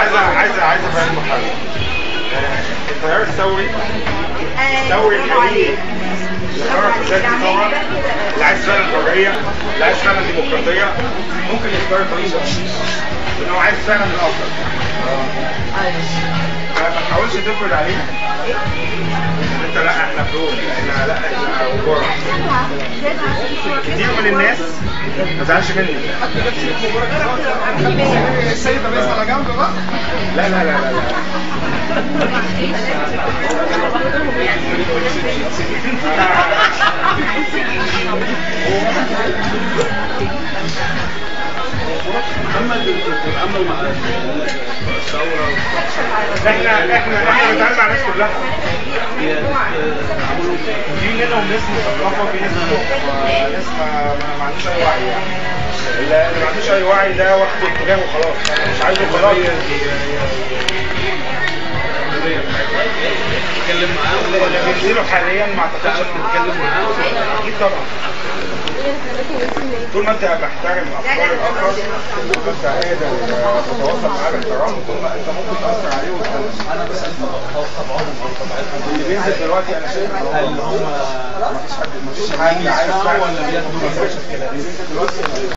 عايز افهم حاجه. التيار الثوري الحقيقي القرار الاساسي طبعا اللي عايز فعلا حريه، اللي عايز فعلا ديمقراطيه، ممكن يختار الطريق ده لان هو عايز فعلا الافضل. ما تحاولش تفرض علينا انت لا احنا فوق، لا احنا ورا. كتير من الناس ما تزعلش مني. السيد الرئيس على جنب بقى. لا لا لا لا لا احنا بنتعامل مع الناس كلها. في منهم ناس مثقفه، في ناس ما عندوش اي وعي. اللي ما عندوش اي وعي ده واخد اتجاه وخلاص، مش عايزه خلاص. نتكلم معاهم اللي بينزلوا حاليا ما اعتقدش نتكلم معاهم. اكيد طبعا. طول ما انت بتحترم افكار الاخر، طول ما انت قادر تتواصل معاه باحترام، طول ما انت ممكن تاثر عليه وتكلم. انا بسال طبعهم او طبيعتهم اللي بينزل دلوقتي انا شايف هل هم ما فيش حد عايز ولا بياخدوا دلوقتي